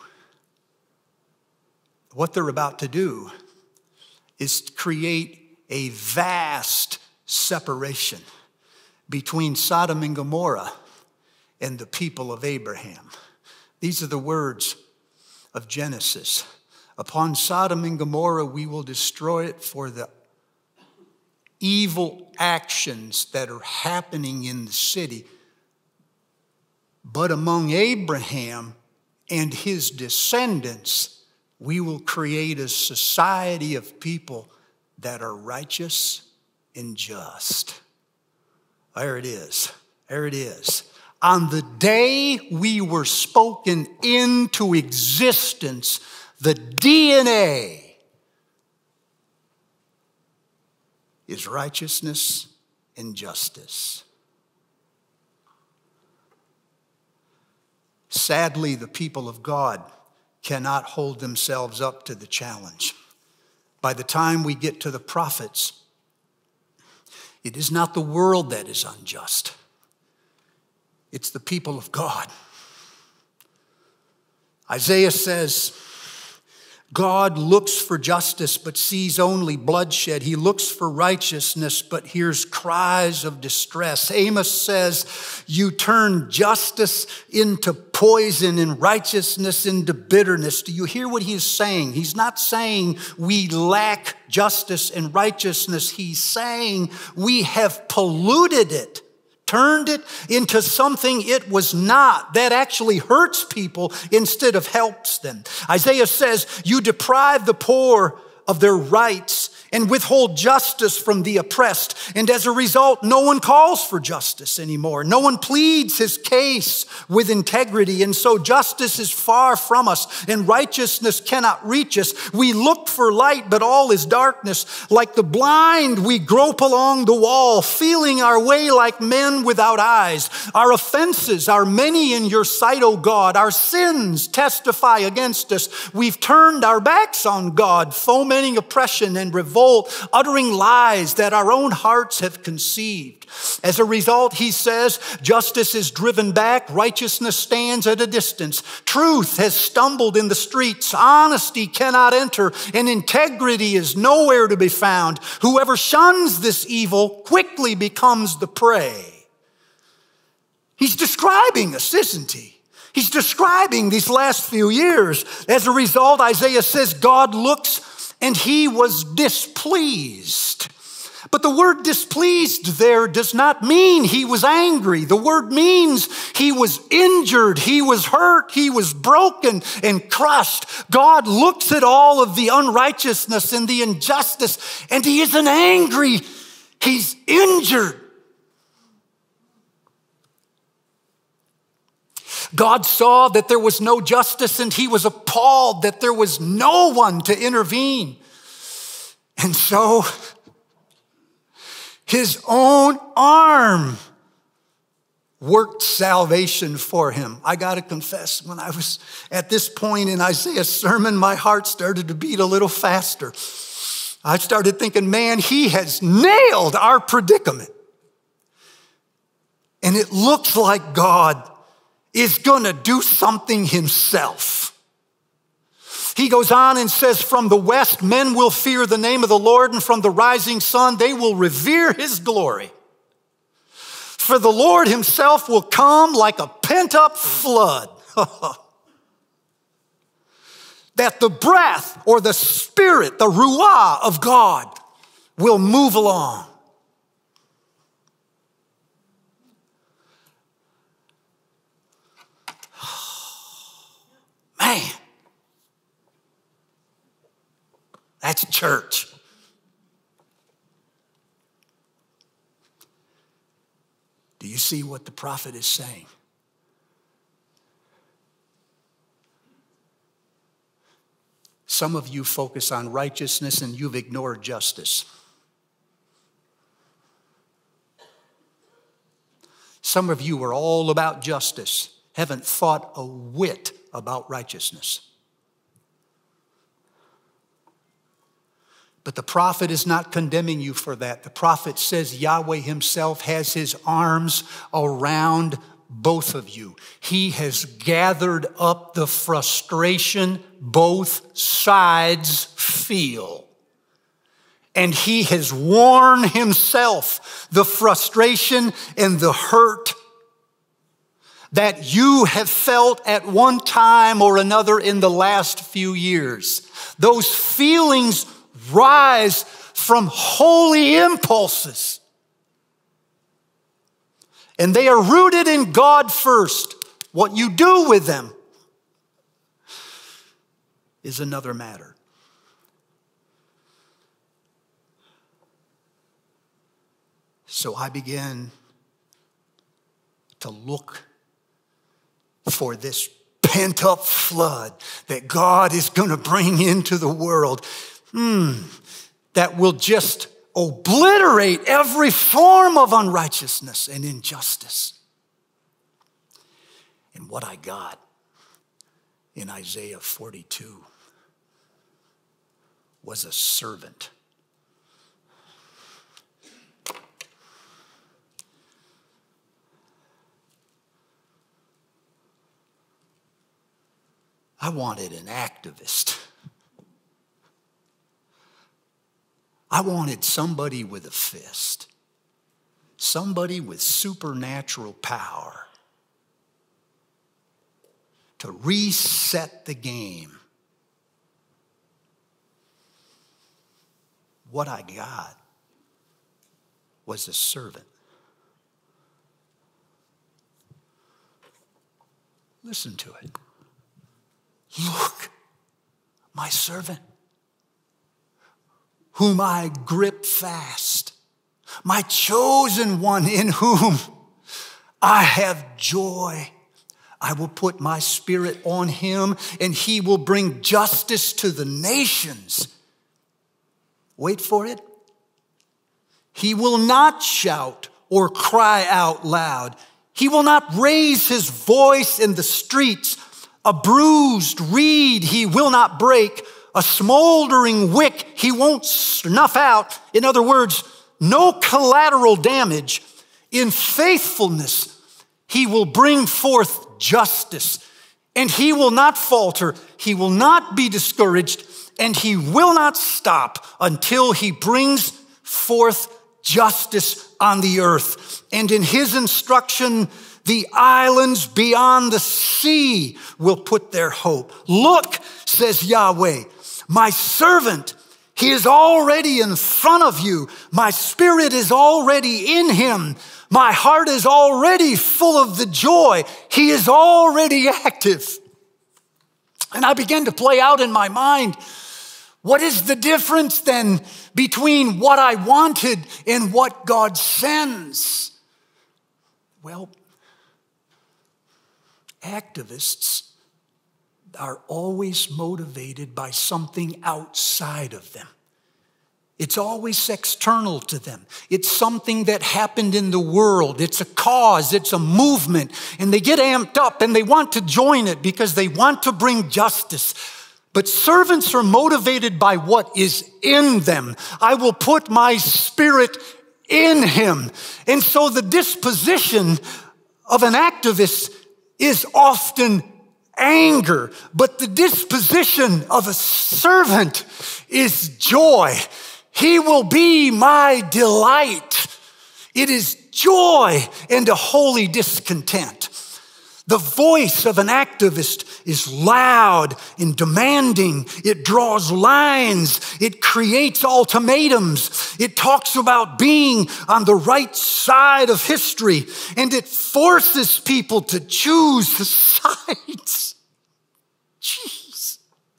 What they're about to do is create a vast separation between Sodom and Gomorrah and the people of Abraham. These are the words of Genesis. Upon Sodom and Gomorrah, we will destroy it for the evil actions that are happening in the city. But among Abraham and his descendants, we will create a society of people that are righteous and just. There it is. There it is. On the day we were spoken into existence, the D N A is righteousness and justice. Sadly, the people of God cannot hold themselves up to the challenge. By the time we get to the prophets, it is not the world that is unjust. It's the people of God. Isaiah says, God looks for justice but sees only bloodshed. He looks for righteousness but hears cries of distress. Amos says, you turn justice into poison and righteousness into bitterness. Do you hear what he's saying? He's not saying we lack justice and righteousness. He's saying we have polluted it. Turned it into something it was not. That actually hurts people instead of helps them. Isaiah says, you deprive the poor of their rights and withhold justice from the oppressed. And as a result, no one calls for justice anymore. No one pleads his case with integrity. And so justice is far from us and righteousness cannot reach us. We look for light, but all is darkness. Like the blind, we grope along the wall, feeling our way like men without eyes. Our offenses are many in your sight, O God. Our sins testify against us. We've turned our backs on God, fomenting oppression and revolt, uttering lies that our own hearts have conceived. As a result, he says, justice is driven back, righteousness stands at a distance. Truth has stumbled in the streets, honesty cannot enter, and integrity is nowhere to be found. Whoever shuns this evil quickly becomes the prey. He's describing us, isn't he? He's describing these last few years. As a result, Isaiah says, God looks and he was displeased. But the word displeased there does not mean he was angry. The word means he was injured, he was hurt, he was broken and crushed. God looks at all of the unrighteousness and the injustice, and he isn't angry, he's injured. God saw that there was no justice and he was appalled that there was no one to intervene. And so his own arm worked salvation for him. I got to confess, when I was at this point in Isaiah's sermon, my heart started to beat a little faster. I started thinking, man, he has nailed our predicament. And it looks like God is going to do something himself. He goes on and says, from the west, men will fear the name of the Lord, and from the rising sun, they will revere his glory. For the Lord himself will come like a pent-up flood. That the breath or the spirit, the ruah of God will move along. Man, that's church. Do you see what the prophet is saying? Some of you focus on righteousness and you've ignored justice. Some of you are all about justice, haven't thought a whit about righteousness. But the prophet is not condemning you for that. The prophet says Yahweh himself has his arms around both of you. He has gathered up the frustration both sides feel. And he has worn himself the frustration and the hurt that you have felt at one time or another in the last few years. Those feelings rise from holy impulses. And they are rooted in God first. What you do with them is another matter. So I began to look for this pent-up flood that God is going to bring into the world. Hmm, that will just obliterate every form of unrighteousness and injustice. And what I got in Isaiah forty-two was a servant. I wanted an activist. I wanted somebody with a fist, somebody with supernatural power to reset the game. What I got was a servant. Listen to it. Look, my servant, whom I grip fast, my chosen one in whom I have joy. I will put my spirit on him, and he will bring justice to the nations. Wait for it. He will not shout or cry out loud. He will not raise his voice in the streets. A bruised reed he will not break. A smoldering wick he won't snuff out. In other words, no collateral damage. In faithfulness, he will bring forth justice. And he will not falter. He will not be discouraged. And he will not stop until he brings forth justice on the earth. And in his instruction, the islands beyond the sea will put their hope. Look, says Yahweh, my servant, he is already in front of you. My spirit is already in him. My heart is already full of the joy. He is already active. And I began to play out in my mind, what is the difference then between what I wanted and what God sends? Well, activists are always motivated by something outside of them. It's always external to them. It's something that happened in the world. It's a cause, it's a movement, and they get amped up and they want to join it because they want to bring justice. But servants are motivated by what is in them. I will put my spirit in him. And so the disposition of an activist is often anger, but the disposition of a servant is joy. He will be my delight. It is joy and a holy discontent. The voice of an activist is loud and demanding. It draws lines. It creates ultimatums. It talks about being on the right side of history, and it forces people to choose sides. Jeez.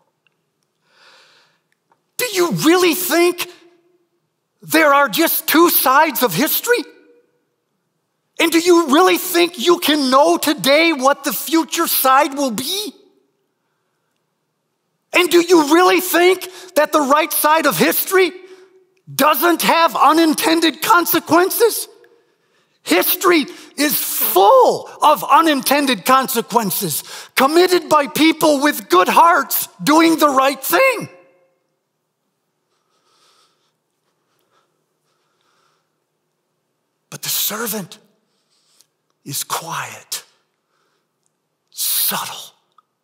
Do you really think there are just two sides of history? And do you really think you can know today what the future side will be? And do you really think that the right side of history doesn't have unintended consequences? History is full of unintended consequences committed by people with good hearts doing the right thing. servant is quiet, subtle,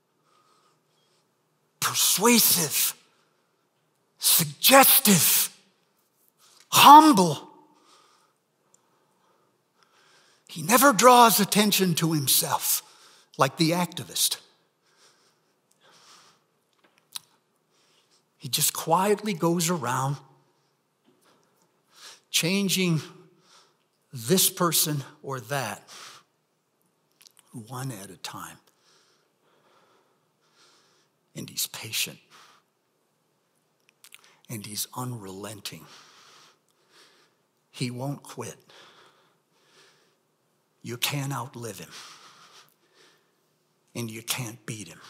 persuasive, suggestive, humble. He never draws attention to himself like the activist. He just quietly goes around changing this person or that one at a time. And he's patient. And he's unrelenting. He won't quit. You can't outlive him. And you can't beat him.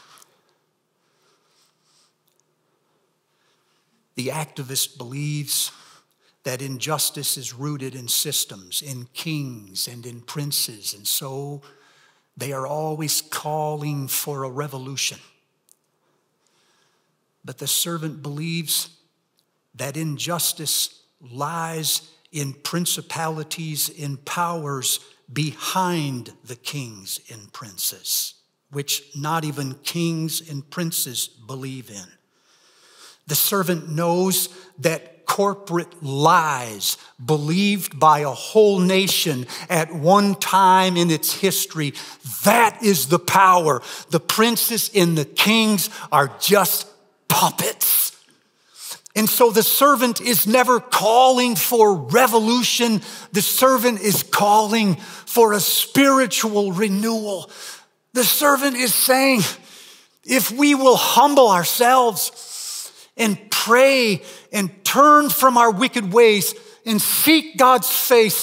The activist believes that injustice is rooted in systems, in kings and in princes, and so they are always calling for a revolution. But the servant believes that injustice lies in principalities, in powers behind the kings and princes, which not even kings and princes believe in. The servant knows that corporate lies believed by a whole nation at one time in its history, that is the power. The princes and the kings are just puppets. And so the servant is never calling for revolution. The servant is calling for a spiritual renewal. The servant is saying, if we will humble ourselves and pray and turn from our wicked ways and seek God's face,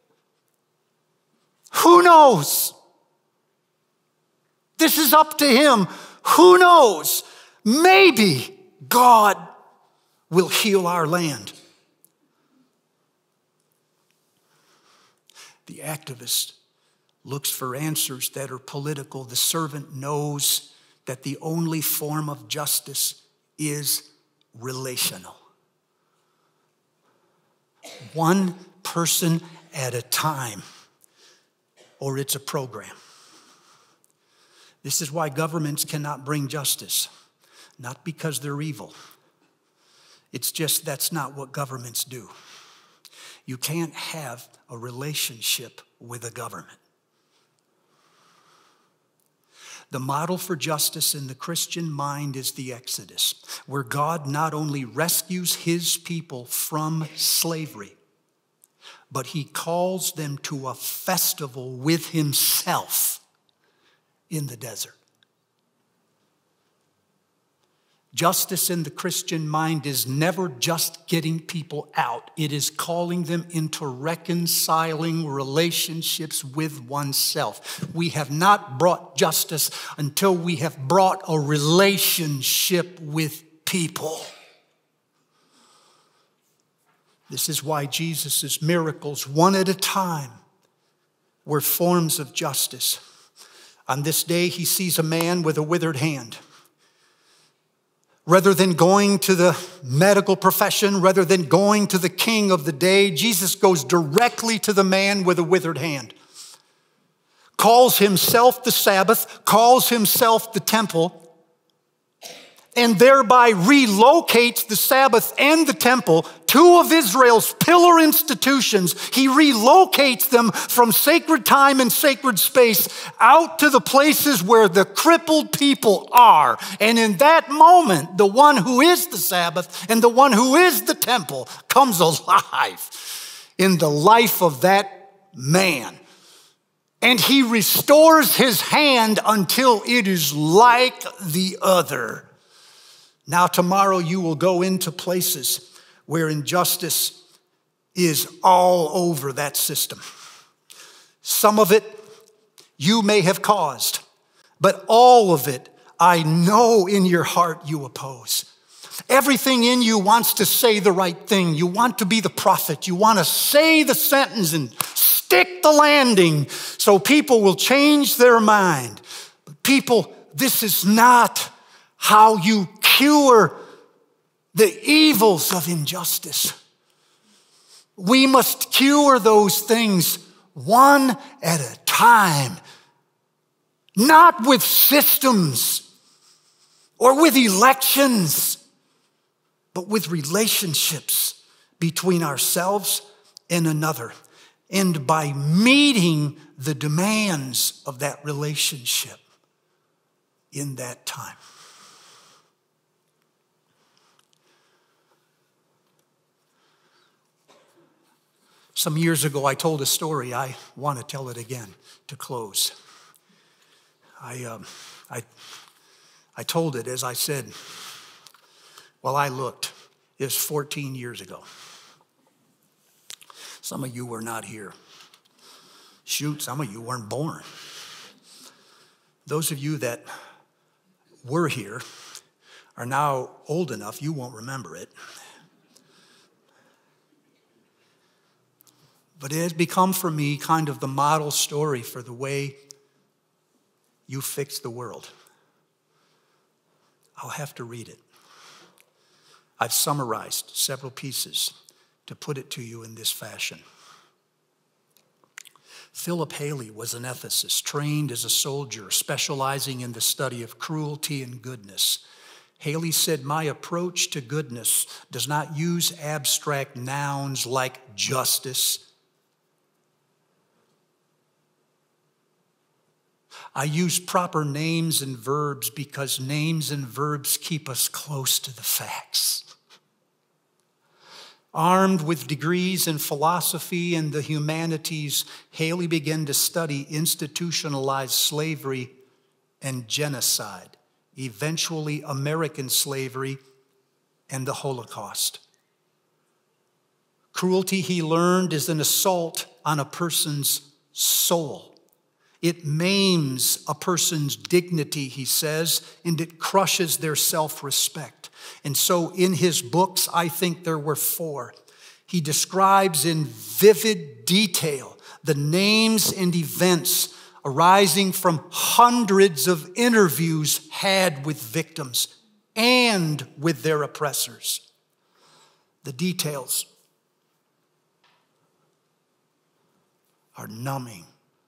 who knows? This is up to him. Who knows? Maybe God will heal our land. The activist looks for answers that are political. The servant knows that the only form of justice is relational. One person at a time, or it's a program. This is why governments cannot bring justice. Not because they're evil. It's just that's not what governments do. You can't have a relationship with a government. The model for justice in the Christian mind is the Exodus, where God not only rescues his people from slavery, but he calls them to a festival with himself in the desert. Justice in the Christian mind is never just getting people out. It is calling them into reconciling relationships with oneself. We have not brought justice until we have brought a relationship with people. This is why Jesus' miracles, one at a time, were forms of justice. On this day, he sees a man with a withered hand. Rather than going to the medical profession, rather than going to the king of the day, Jesus goes directly to the man with a withered hand. Calls himself the Sabbath, calls himself the temple, and thereby relocates the Sabbath and the temple, two of Israel's pillar institutions. He relocates them from sacred time and sacred space out to the places where the crippled people are. And in that moment, the one who is the Sabbath and the one who is the temple comes alive in the life of that man. And he restores his hand until it is like the other. Now, tomorrow you will go into places where injustice is all over that system. Some of it you may have caused, but all of it I know in your heart you oppose. Everything in you wants to say the right thing. You want to be the prophet. You want to say the sentence and stick the landing so people will change their mind. But people, this is not how you cure the evils of injustice. We must cure those things one at a time, not with systems or with elections, but with relationships between ourselves and another, and by meeting the demands of that relationship in that time. Some years ago, I told a story. I want to tell it again to close. I, um, I, I told it, as I said, well, I looked. It was fourteen years ago. Some of you were not here. Shoot, some of you weren't born. Those of you that were here are now old enough, you won't remember it. But it has become for me kind of the model story for the way you fix the world. I'll have to read it. I've summarized several pieces to put it to you in this fashion. Philip Haley was an ethicist, trained as a soldier, specializing in the study of cruelty and goodness. Haley said, "My approach to goodness does not use abstract nouns like justice. I use proper names and verbs because names and verbs keep us close to the facts." Armed with degrees in philosophy and the humanities, Haley began to study institutionalized slavery and genocide, eventually American slavery and the Holocaust. Cruelty, he learned, is an assault on a person's soul. It maims a person's dignity, he says, and it crushes their self-respect. And so in his books, I think there were four, he describes in vivid detail the names and events arising from hundreds of interviews had with victims and with their oppressors. The details are numbing.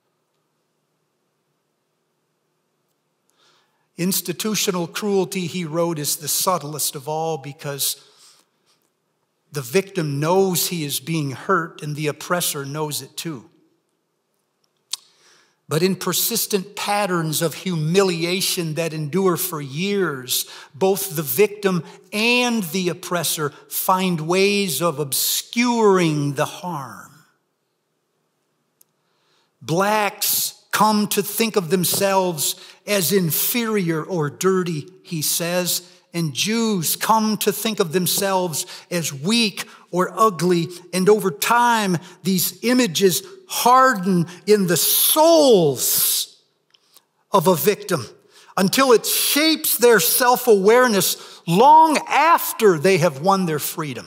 Institutional cruelty, he wrote, is the subtlest of all because the victim knows he is being hurt and the oppressor knows it too. But in persistent patterns of humiliation that endure for years, both the victim and the oppressor find ways of obscuring the harm. Blacks come to think of themselves as inferior or dirty, he says, and Jews come to think of themselves as weak or ugly, and over time, these images harden in the souls of a victim until it shapes their self-awareness long after they have won their freedom.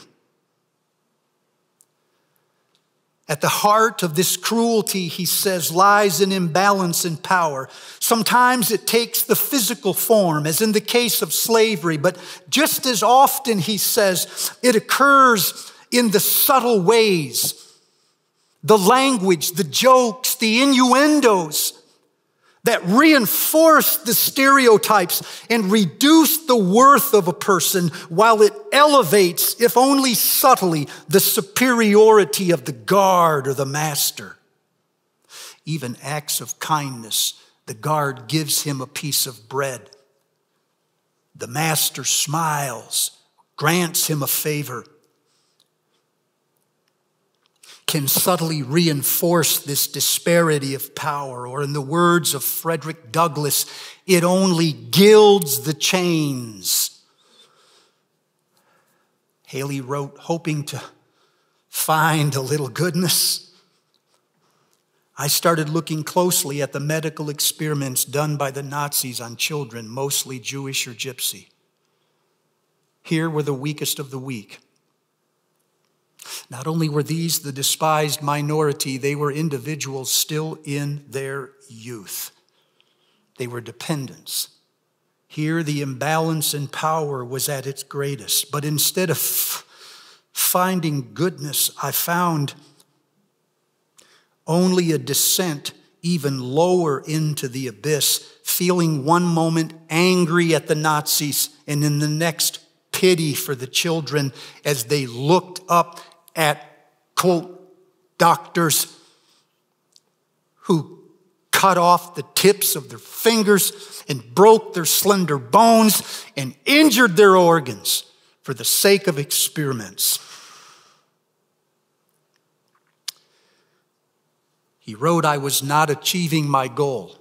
At the heart of this cruelty, he says, lies an imbalance in power. Sometimes it takes the physical form, as in the case of slavery, but just as often, he says, it occurs in the subtle ways. The language, the jokes, the innuendos that reinforce the stereotypes and reduce the worth of a person while it elevates, if only subtly, the superiority of the guard or the master. Even acts of kindness, the guard gives him a piece of bread. The master smiles, grants him a favor, can subtly reinforce this disparity of power, or in the words of Frederick Douglass, it only gilds the chains. Haley wrote, hoping to find a little goodness. I started looking closely at the medical experiments done by the Nazis on children, mostly Jewish or Gypsy. Here were the weakest of the weak. Not only were these the despised minority, they were individuals still in their youth. They were dependents. Here the imbalance in power was at its greatest. But instead of finding goodness, I found only a descent even lower into the abyss, feeling one moment angry at the Nazis and in the next pity for the children as they looked up at, quote, doctors who cut off the tips of their fingers and broke their slender bones and injured their organs for the sake of experiments. He wrote, I was not achieving my goal.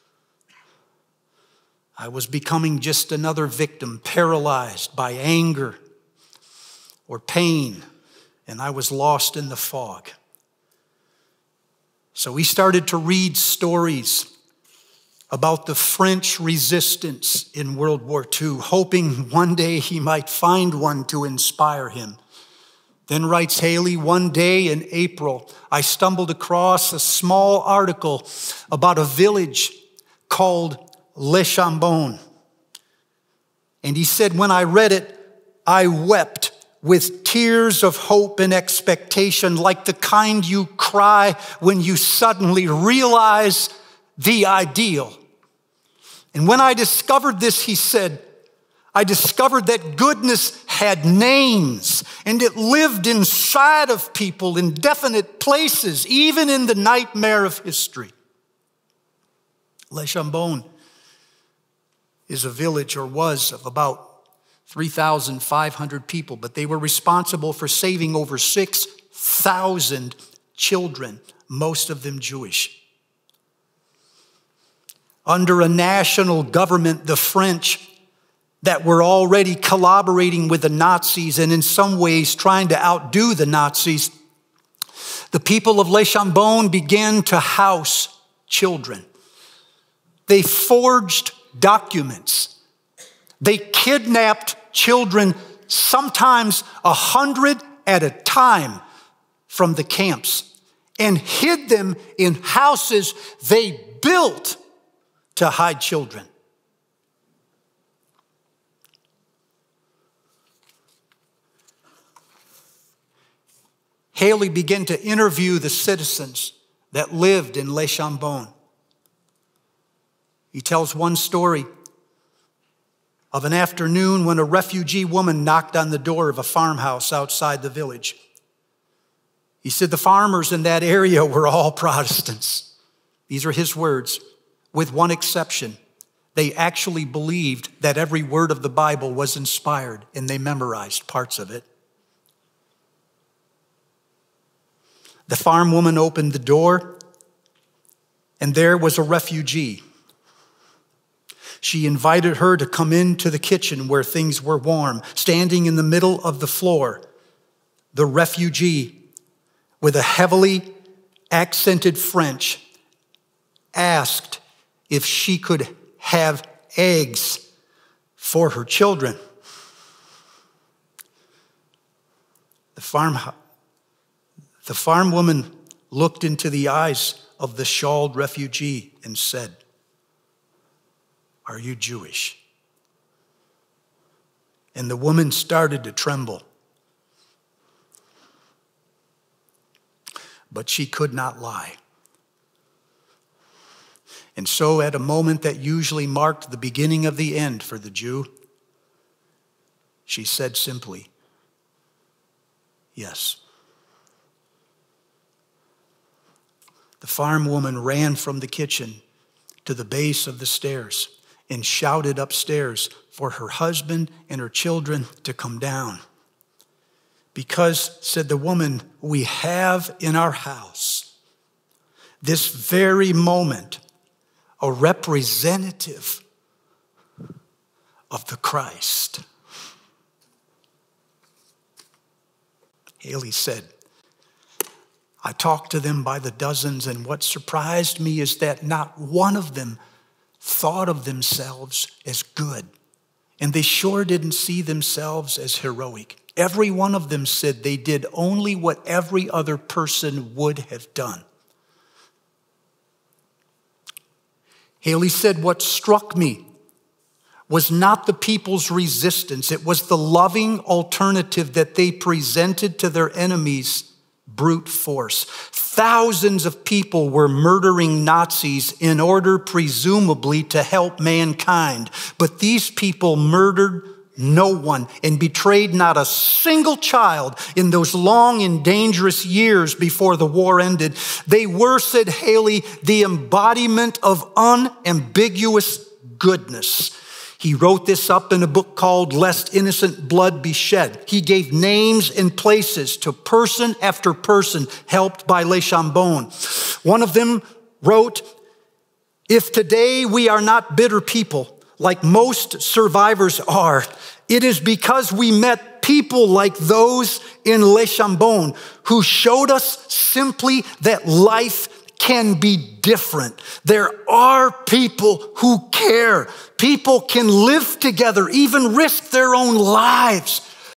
I was becoming just another victim, paralyzed by anger or pain, and I was lost in the fog. So he started to read stories about the French resistance in World War Two, hoping one day he might find one to inspire him. Then writes Haley, one day in April, I stumbled across a small article about a village called Le Chambon. And he said, when I read it, I wept with tears of hope and expectation, like the kind you cry when you suddenly realize the ideal. And when I discovered this, he said, I discovered that goodness had names and it lived inside of people in definite places, even in the nightmare of history. Le Chambon is a village, or was, of about three thousand five hundred people, but they were responsible for saving over six thousand children, most of them Jewish. Under a national government, the French, that were already collaborating with the Nazis and in some ways trying to outdo the Nazis, the people of Le Chambon began to house children. They forged documents. They kidnapped children, sometimes a hundred at a time, from the camps and hid them in houses they built to hide children. Haley began to interview the citizens that lived in Le Chambon. He tells one story of an afternoon when a refugee woman knocked on the door of a farmhouse outside the village. He said the farmers in that area were all Protestants. These are his words, with one exception. They actually believed that every word of the Bible was inspired, and they memorized parts of it. The farm woman opened the door, and there was a refugee. She invited her to come into the kitchen where things were warm. Standing in the middle of the floor, the refugee, with a heavily accented French, asked if she could have eggs for her children. The farm The farm woman looked into the eyes of the shawled refugee and said, "Are you Jewish?" And the woman started to tremble. But she could not lie. And so at a moment that usually marked the beginning of the end for the Jew, she said simply, "Yes." The farm woman ran from the kitchen to the base of the stairs and shouted upstairs for her husband and her children to come down. Because, said the woman, we have in our house this very moment a representative of the Christ. Haley said, I talked to them by the dozens, and what surprised me is that not one of them thought of themselves as good. And they sure didn't see themselves as heroic. Every one of them said they did only what every other person would have done. Haley said, what struck me was not the people's resistance. It was the loving alternative that they presented to their enemies. Brute force. Thousands of people were murdering Nazis in order, presumably, to help mankind. But these people murdered no one and betrayed not a single child in those long and dangerous years before the war ended. They were, said Haley, the embodiment of unambiguous goodness. He wrote this up in a book called Lest Innocent Blood Be Shed. He gave names and places to person after person helped by Le Chambon. One of them wrote, "If today we are not bitter people, like most survivors are, it is because we met people like those in Le Chambon who showed us simply that life can be different. There are people who care. People can live together, even risk their own lives.